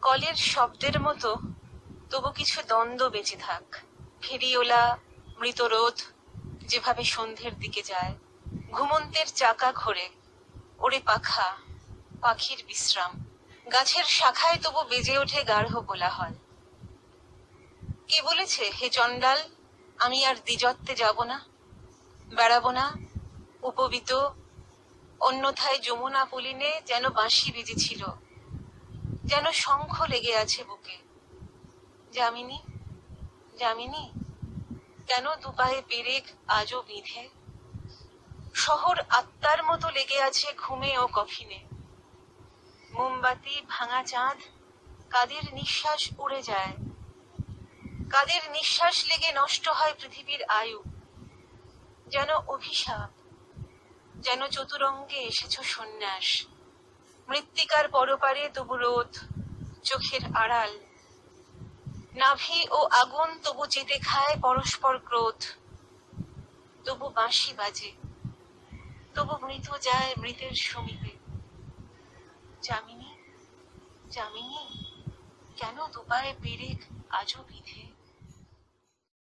কলের শব্দের মতো তবু কিছু দ্বন্দ্ব বেঁচে থাক। ফেরিওলা মৃতরোদ যেভাবে সন্ধ্যের দিকে যায়, ঘুমন্তের চাকা ঘোরে, ওরে পাখা, পাখির বিশ্রাম। গাছের শাখায় তবু বেজে ওঠে গাঢ় কোলাহল। কে বলেছে হে চণ্ডাল আমি আর দ্বিজত্বে যাব না, বেড়াবো না উপবিত? অন্যথায় যমুনা পুলিনে যেন বাঁশি বেজেছিল, যেন শঙ্খ লেগে আছে বুকে। যামিনী, যামিনী, কেন দুপায়ে পেরেক আজও বিঁধে? শহর আত্মার মতো লেগে আছে ঘুমে ও কফিনে। মোমবাতি ভাঙা চাঁদ, কাদের নিঃশ্বাস উড়ে যায়, কাদের নিঃশ্বাস লেগে নষ্ট হয় পৃথিবীর আয়ু। যেন অভিশাপ, যেন চতুরঙ্গে এসেছ সন্ন্যাস। মৃত্তিকার পরপারে তবু রোদ, চোখের আড়াল। নাভি ও আগুন তবু চেটে খায় পরস্পর ক্রোধ। তবু বাঁশি বাজে, তবু মৃত যায় মৃতের সমীপে। যামিনী, যামিনী, কেন দুপায়ে পেরেক আজও বিধে?